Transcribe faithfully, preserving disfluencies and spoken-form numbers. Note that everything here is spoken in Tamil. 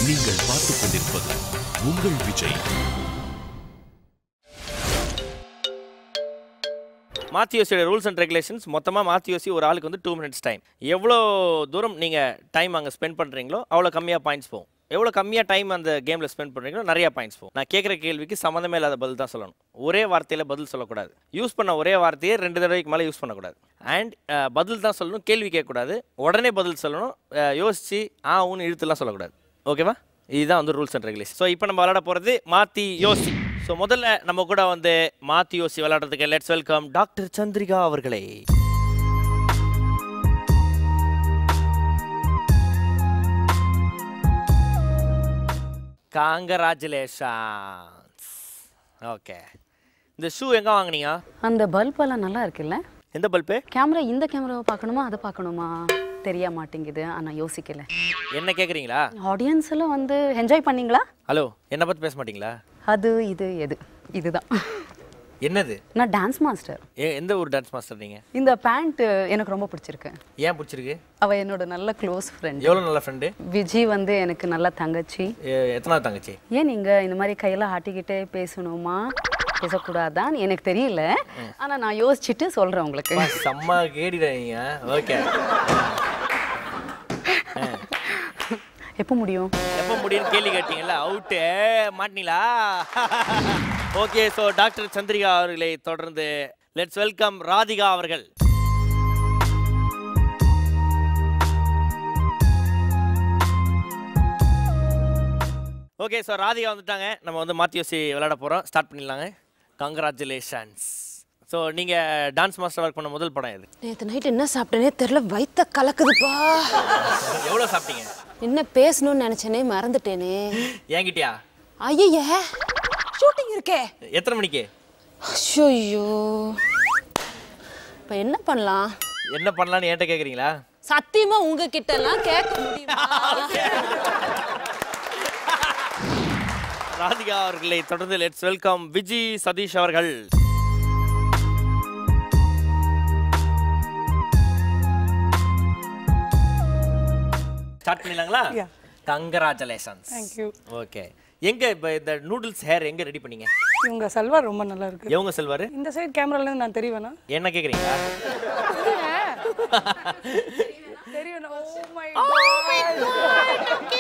நீங்கள் பார்த்துக் கொண்டிருப்பது உங்கள் விஜய். மாத்தியோசியோட ரூல்ஸ் அண்ட் ரெகுலேஷன்ஸ் மொத்தமாக மாத்தியோசி ஒரு ஆளுக்கு வந்து டூ மினிட்ஸ் டைம். எவ்வளோ தூரம் நீங்கள் டைம் அங்கே ஸ்பெண்ட் பண்ணுறீங்களோ அவ்வளோ கம்மியாக பாயிண்ட்ஸ் போகும். எவ்வளோ கம்மியாக டைம் அந்த கேமில் ஸ்பெண்ட் பண்ணுறீங்களோ நிறையா பாயிண்ட்ஸ் போகும். நான் கேட்குற கேள்விக்கு சம்மந்தமே இல்லாத பதில் தான் சொல்லணும். ஒரே வார்த்தையில் பதில் சொல்லக்கூடாது. யூஸ் பண்ண ஒரே வார்த்தையே ரெண்டு தடவைக்கு மேலே யூஸ் பண்ணக்கூடாது. அண்ட் பதில் தான் சொல்லணும், கேள்வி கேட்கக்கூடாது. உடனே பதில் சொல்லணும், யோசிச்சு ஆ ஊன்னு இழுத்துலாம் சொல்லக்கூடாது. ஓகேவா? இதுதான் வந்து ரூல்ஸ் அண்ட் ரெகுலேஷன். ஸோ இப்போ நம்ம விளையாட போகிறது மாற்றி யோசி. ஸோ முதல்ல நம்ம கூட வந்து மாற்றி யோசி விளையாடுறதுக்கு லெட்ஸ் வெல்கம் டாக்டர் சந்திரிகா அவர்களே. காங்கராச்சுலேஷன்ஸ். ஓகே, இந்த ஷூ எங்கே வாங்கினீங்க? அந்த பல்பெல்லாம் நல்லா இருக்குல்ல? எந்த பல்பு? கேமரா இந்த கேமராவை பார்க்கணுமா அதை பார்க்கணுமா தெரிய மாட்டேங்குது. ஆனால் யோசிக்கல. என்ன கேட்குறீங்களா? ஆடியன்ஸ் எல்லாம் வந்து என்ஜாய் பண்ணீங்களா? ஹலோ, என்னை பற்றி பேச மாட்டீங்களா? அது இது எது இதுதான். என்னது? நான் டான்ஸ் மாஸ்டர். ஏ, எந்த ஒரு டான்ஸ் மாஸ்டர் நீங்கள்? இந்த பேண்ட் எனக்கு ரொம்ப பிடிச்சிருக்கு. ஏன் பிடிச்சிருக்கு? அவ என்னோட நல்ல க்ளோஸ் ஃப்ரெண்ட். எவ்வளோ நல்ல ஃப்ரெண்டு? விஜி வந்து எனக்கு நல்ல தங்கச்சி. எத்தனாவது தங்கச்சி? ஏன் நீங்கள் இந்த மாதிரி கையெல்லாம் ஆட்டிக்கிட்டே பேசணுமா பேசக்கூடாதான் எனக்கு தெரியல. ஆனால் நான் யோசிச்சுட்டு சொல்கிறேன் உங்களுக்கு. செம்ம கேடிடுறீங்க. ஓகே, எப்போ முடியும் எப்போ முடியும்னு கேள்வி கேட்டீங்கல்ல, அவுட்டு மாட்டினீங்களா? ஓகே, ஸோ டாக்டர் சந்திரிகா அவர்களை தொடர்ந்து லெட்ஸ் வெல்கம் ராதிகா அவர்கள். ஓகே, ஸோ ராதிகா வந்துட்டாங்க. நம்ம வந்து மாத்தியோசி விளையாட போகிறோம். ஸ்டார்ட் பண்ணிடலாங்க. கங்க்ராச்சுலேஷன்ஸ். ஸோ நீங்கள் டான்ஸ் மாஸ்டர் ஒர்க் பண்ண முதல் படம் எது? நேற்று நைட்டு என்ன சாப்பிட்டேனே தெரில, வயிற்ற கலக்குதுப்பா. எவ்வளோ சாப்பிட்டீங்க? என்ன பேசணும்னு நினச்சேனே மறந்துட்டேனே. ஏங்கிட்டியா? ஐய ஷூட்டிங் இருக்கே. எத்தனை மணிக்கு? ஐயோ, இப்போ என்ன பண்ணலாம்? என்ன பண்ணலான்னு என்கிட்ட கேட்குறீங்களா? சத்தியமா உங்ககிட்ட எல்லாம் கேட்க முடியுமா? ராதிகா அவர்களை தொடர்ந்து லெட்ஸ் வெல்கம் விஜி சதீஷ் அவர்கள். ஸ்டார்ட் பண்ணிடலாங்களா? கங்க்ராச்சுலேஷன்ஸ். Thank you. ஓகே, எங்க இப்போ இந்த நூடுல்ஸ் ஹேர் எங்க ரெடி பண்ணீங்க? இவங்க சல்வார் ரொம்ப நல்லா இருக்கு. எவங்க செல்வாரு? இந்த சைடு கேமரால இருந்து நான் தெரியவேனா? என்ன கேக்குறீங்களா? தெரியவேனா? Oh my God.